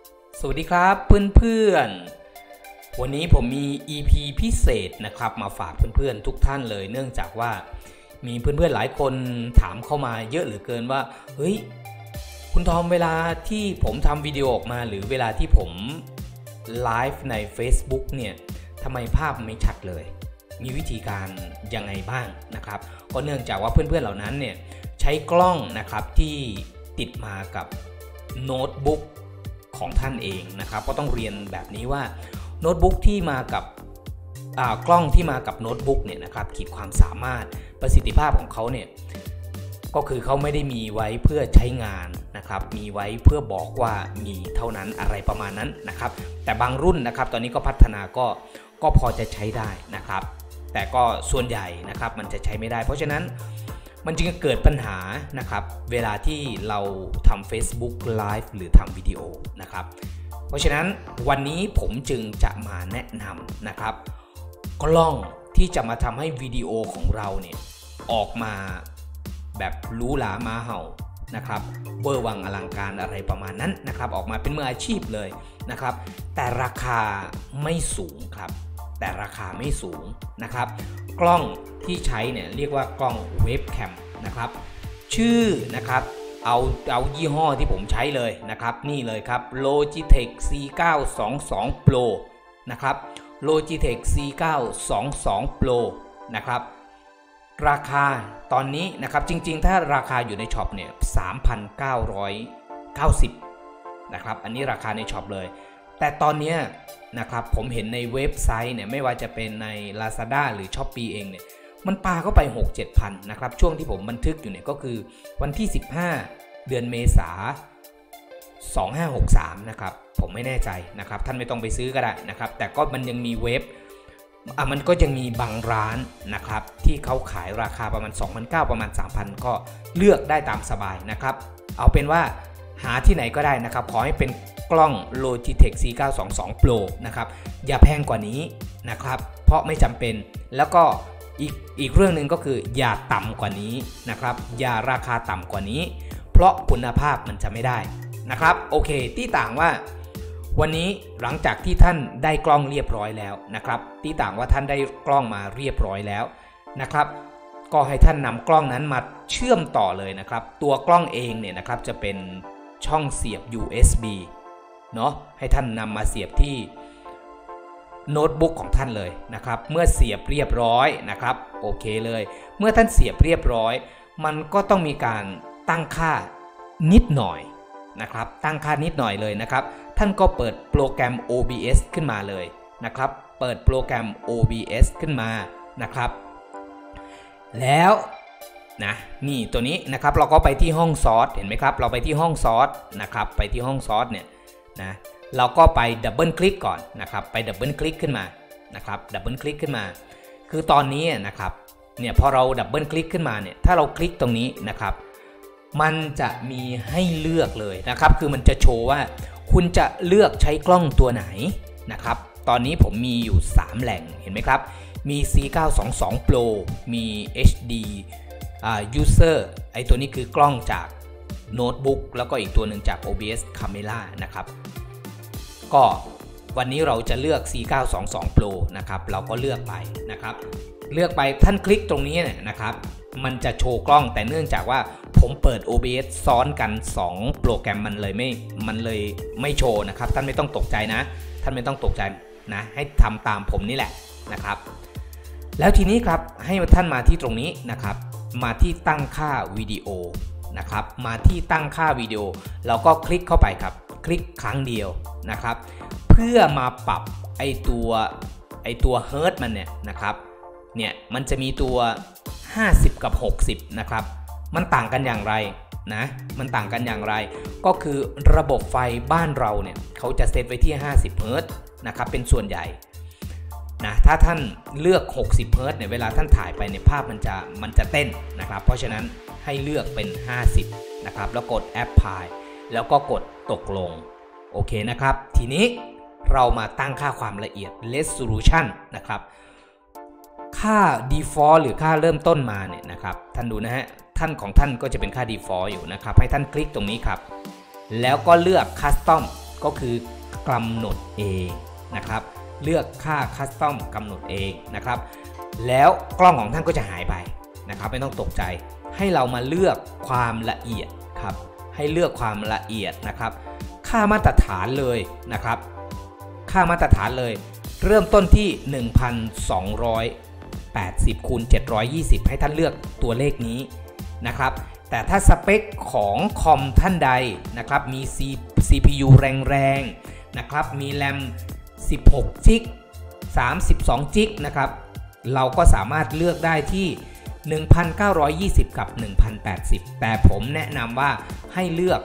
สวัสดีครับเพื่อนๆวันนี้ผมมี EP พิเศษนะครับมาฝากเพื่อนๆทุกท่านเลยเนื่องจากว่ามีเพื่อนๆหลายคนถามเข้ามาเยอะเหลือเกินว่าเฮ้ยคุณทอมเวลาที่ผมทำวิดีโอออกมาหรือเวลาที่ผมไลฟ์ใน Facebook เนี่ยทำไมภาพไม่ชัดเลยมีวิธีการยังไงบ้างนะครับก็เนื่องจากว่าเพื่อนๆเหล่านั้นเนี่ยใช้กล้องนะครับที่ติดมากับโน้ตบุ๊กของท่านเองนะครับก็ต้องเรียนแบบนี้ว่าโน้ตบุ๊กที่มากับกล้องที่มากับโน้ตบุ๊กเนี่ยนะครับขีดความสามารถประสิทธิภาพของเขาเนี่ยก็คือเขาไม่ได้มีไว้เพื่อใช้งานนะครับมีไว้เพื่อบอกว่ามีเท่านั้นอะไรประมาณนั้นนะครับแต่บางรุ่นนะครับตอนนี้ก็พัฒนาก็พอจะใช้ได้นะครับแต่ก็ส่วนใหญ่นะครับมันจะใช้ไม่ได้เพราะฉะนั้นมันจึงเกิดปัญหานะครับเวลาที่เราทำ Facebook Live หรือทำวิดีโอนะครับเพราะฉะนั้นวันนี้ผมจึงจะมาแนะนำนะครับกล้องที่จะมาทำให้วิดีโอของเราเนี่ยออกมาแบบหรูหรามาเห่านะครับเวอร์วังอลังการอะไรประมาณนั้นนะครับออกมาเป็นมืออาชีพเลยนะครับแต่ราคาไม่สูงครับแต่ราคาไม่สูงนะครับกล้องที่ใช้เนี่ยเรียกว่ากล้องเว็บแคมนะครับชื่อนะครับเอายี่ห้อที่ผมใช้เลยนะครับนี่เลยครับ Logitech C922 Pro นะครับ Logitech C922 Pro นะครับราคาตอนนี้นะครับจริงๆถ้าราคาอยู่ในช็อปเนี่ย 3,990 นะครับอันนี้ราคาในช็อปเลยแต่ตอนนี้นะครับผมเห็นในเว็บไซต์เนี่ยไม่ว่าจะเป็นใน Lazada หรือ Shopee เองเนี่ยมันปาเข้าไป 6-7 พันนะครับช่วงที่ผมบันทึกอยู่เนี่ยก็คือวันที่15เดือนเมษายน2563นะครับผมไม่แน่ใจนะครับท่านไม่ต้องไปซื้อก็ได้นะครับแต่ก็มันยังมีเว็บมันก็ยังมีบางร้านนะครับที่เขาขายราคาประมาณ 2,900 ประมาณ 3,000 ก็เลือกได้ตามสบายนะครับเอาเป็นว่าหาที่ไหนก็ได้นะครับขอให้เป็นกล้อง Logitech C922 Pro นะครับอย่าแพงกว่านี้นะครับเพราะไม่จำเป็นแล้วก็อีกเรื่องหนึ่งก็คืออย่าต่ำกว่านี้นะครับอย่าราคาต่ำกว่านี้เพราะคุณภาพมันจะไม่ได้นะครับโอเคที่ต่างว่าวันนี้หลังจากที่ท่านได้กล้องเรียบร้อยแล้วนะครับที่ต่างว่าท่านได้กล้องมาเรียบร้อยแล้วนะครับก็ให้ท่านนำกล้องนั้นมาเชื่อมต่อเลยนะครับตัวกล้องเองเนี่ยนะครับจะเป็นช่องเสียบ USB เนาะให้ท่านนำมาเสียบที่โน้ตบุ๊กของท่านเลยนะครับเมื่อเสียบเรียบร้อยนะครับโอเคเลยเมื่อท่านเสียบเรียบร้อยมันก็ต้องมีการตั้งค่านิดหน่อยนะครับตั้งค่านิดหน่อยเลยนะครับท่านก็เปิดโปรแกรม OBS ขึ้นมาเลยนะครับเปิดโปรแกรม OBS ขึ้นมานะครับแล้วนะนี่ตัวนี้นะครับเราก็ไปที่ห้องซอสเห็นไหมครับเราไปที่ห้องซอสนะครับไปที่ห้องซอสเนี่ยนะเราก็ไปดับเบิลคลิกก่อนนะครับไปดับเบิลคลิกขึ้นมานะครับดับเบิลคลิกขึ้นมาคือตอนนี้นะครับเนี่ยพอเราดับเบิลคลิกขึ้นมาเนี่ยถ้าเราคลิกตรงนี้นะครับมันจะมีให้เลือกเลยนะครับคือมันจะโชว์ว่าคุณจะเลือกใช้กล้องตัวไหนนะครับตอนนี้ผมมีอยู่3แหล่งเห็นไหมครับมี C922 Pro มี HD User ไอตัวนี้คือกล้องจากโน้ตบุ๊กแล้วก็อีกตัวหนึ่งจาก OBS Camera นะครับก็วันนี้เราจะเลือก C922 Pro นะครับเราก็เลือกไปนะครับเลือกไปท่านคลิกตรงนี้นะครับมันจะโชว์กล้องแต่เนื่องจากว่าผมเปิด OBS ซ้อนกัน2โปรแกรมมันเลยไม่โชว์นะครับท่านไม่ต้องตกใจนะท่านไม่ต้องตกใจนะให้ทำตามผมนี่แหละนะครับแล้วทีนี้ครับให้ท่านมาที่ตรงนี้นะครับมาที่ตั้งค่าวิดีโอนะครับมาที่ตั้งค่าวิดีโอเราก็คลิกเข้าไปครับคลิกครั้งเดียวนะครับเพื่อมาปรับไอตัวเฮิร์ตมันเนี่ยนะครับเนี่ยมันจะมีตัว50กับ60นะครับมันต่างกันอย่างไรนะมันต่างกันอย่างไรก็คือระบบไฟบ้านเราเนี่ยเขาจะเซตไว้ที่50เฮิร์ตนะครับเป็นส่วนใหญ่นะถ้าท่านเลือก60เฮิร์ตเนี่ยเวลาท่านถ่ายไปในภาพมันจะเต้นนะครับเพราะฉะนั้นให้เลือกเป็น50นะครับแล้วกด Apply แล้วก็กดตกลงโอเคนะครับทีนี้เรามาตั้งค่าความละเอียด Resolution นะครับค่า Default หรือค่าเริ่มต้นมาเนี่ยนะครับท่านดูนะฮะท่านของท่านก็จะเป็นค่า Default อยู่นะครับให้ท่านคลิกตรงนี้ครับแล้วก็เลือก Custom ก็คือกำหนดเองนะครับเลือกค่าคัสตอมกำหนดเองนะครับแล้วกล้องของท่านก็จะหายไปนะครับไม่ต้องตกใจให้เรามาเลือกความละเอียดครับให้เลือกความละเอียดนะครับค่ามาตรฐานเลยนะครับค่ามาตรฐานเลยเริ่มต้นที่ 1,280 คูณ 720ให้ท่านเลือกตัวเลขนี้นะครับแต่ถ้าสเปคของคอมท่านใดนะครับมี CPU แรงๆนะครับมีแรม16 จิก32 จิกนะครับเราก็สามารถเลือกได้ที่ 1,920 กับ 1,080 แต่ผมแนะนำว่าให้เลือก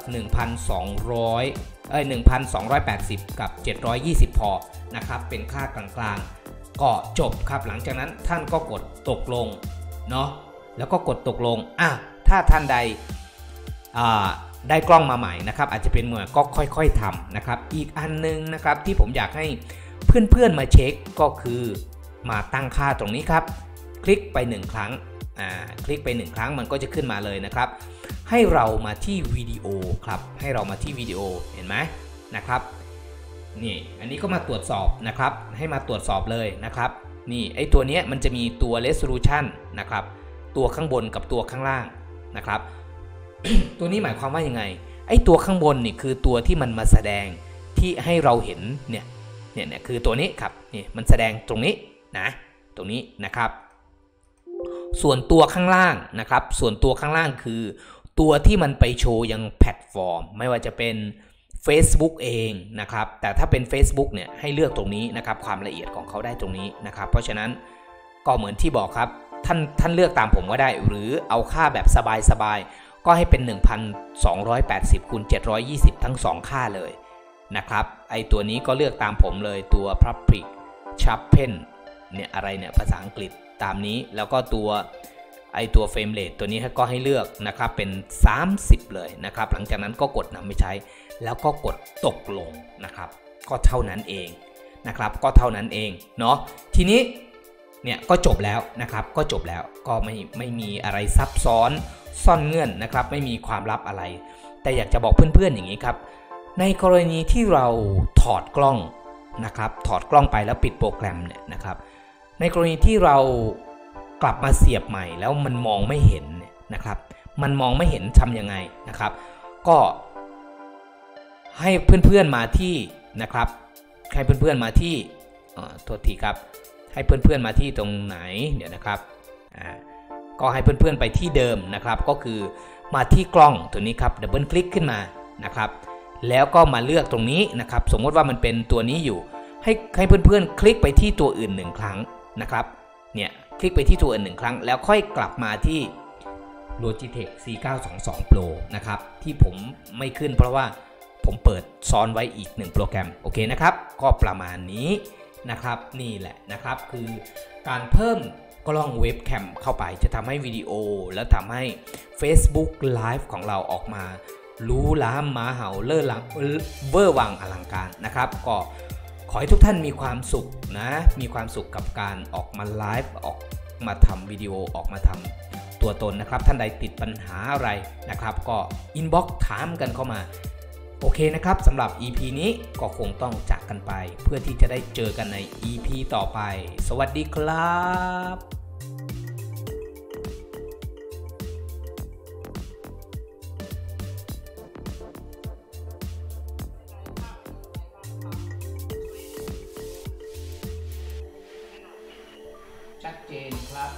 1,280 กับ 720 พอนะครับเป็นค่ากลางๆก็จบครับหลังจากนั้นท่านก็กดตกลงเนาะแล้วก็กดตกลงถ้าท่านใดได้กล้องมาใหม่นะครับอาจจะเป็นมือก็ค่อยๆทำนะครับอีกอันนึงนะครับที่ผมอยากให้เพื่อนๆมาเช็คก็คือมาตั้งค่าตรงนี้ครับคลิกไป1ครั้งคลิกไป1ครั้งมันก็จะขึ้นมาเลยนะครับให้เรามาที่วิดีโอครับให้เรามาที่วิดีโอเห็นไหมนะครับนี่อันนี้ก็มาตรวจสอบนะครับให้มาตรวจสอบเลยนะครับนี่ไอตัวนี้มันจะมีตัว resolution นะครับตัวข้างบนกับตัวข้างล่างนะครับ ตัวนี้หมายความว่ายังไงไอตัวข้างบนนี่คือตัวที่มันมาแสดงที่ให้เราเห็นเนี่ยคือตัวนี้ครับนี่มันแสดงตรงนี้นะตรงนี้นะครับส่วนตัวข้างล่างนะครับส่วนตัวข้างล่างคือตัวที่มันไปโชว์ยังแพลตฟอร์มไม่ว่าจะเป็น Facebook เองนะครับแต่ถ้าเป็น Facebook เนี่ยให้เลือกตรงนี้นะครับความละเอียดของเขาได้ตรงนี้นะครับเพราะฉะนั้นก็เหมือนที่บอกครับท่านเลือกตามผมก็ได้หรือเอาค่าแบบสบายๆก็ให้เป็น 1,280 คูณ 720 ทั้ง2ค่าเลยนะครับไอตัวนี้ก็เลือกตามผมเลยตัว Public Sharpen เนี่ยอะไรเนี่ยภาษาอังกฤษตามนี้แล้วก็ตัวเฟรมเรทตัวนี้ก็ให้เลือกนะครับเป็น30เลยนะครับหลังจากนั้นก็กดนำไปใช้แล้วก็กดตกลงนะครับก็เท่านั้นเองนะครับก็เท่านั้นเองเนาะทีนี้เนี่ยก็จบแล้วนะครับก็จบแล้วก็ไม่มีอะไรซับซ้อนซ่อนเงื่อนนะครับไม่มีความลับอะไรแต่อยากจะบอกเพื่อนๆอย่างนี้ครับในกรณีที่เราถอดกล้องนะครับถอดกล้องไปแล้วปิดโปรแกรมเนี่ยนะครับในกรณีที่เรากลับมาเสียบใหม่แล้วมันมองไม่เห็นนะครับมันมองไม่เห็นทำยังไงนะครับก็ให้เพื่อนๆมาที่นะครับให้เพื่อนๆมาที่โทษทีครับให้เพื่อนๆมาที่ตรงไหนเดี๋ยวนะครับก็ให้เพื่อนๆไปที่เดิมนะครับก็คือมาที่กล้องตัวนี้ครับดับเบิลคลิกขึ้นมานะครับแล้วก็มาเลือกตรงนี้นะครับสมมติว่ามันเป็นตัวนี้อยู่ให้เพื่อนๆคลิกไปที่ตัวอื่น1ครั้งนะครับเนี่ยคลิกไปที่ตัวอื่น1ครั้งแล้วค่อยกลับมาที่ Logitech C922 Pro นะครับที่ผมไม่ขึ้นเพราะว่าผมเปิดซ้อนไว้อีก1โปรแกรมโอเคนะครับก็ประมาณนี้นะครับนี่แหละนะครับคือการเพิ่มกล้องเว็บแคมเข้าไปจะทำให้วิดีโอและทำให้ Facebook Live ของเราออกมารู้ล้ามหมาเห่าเล่อลังเวอร์วังอลังการนะครับก็ขอให้ทุกท่านมีความสุขนะมีความสุขกับการออกมาไลฟ์ออกมาทำวิดีโอออกมาทำตัวตนนะครับท่านใดติดปัญหาอะไรนะครับก็อินบ็อกซ์ถามกันเข้ามาโอเคนะครับสำหรับ EP นี้ก็คงต้องจากกันไปเพื่อที่จะได้เจอกันใน EP ต่อไปสวัสดีครับชัดเจนครับ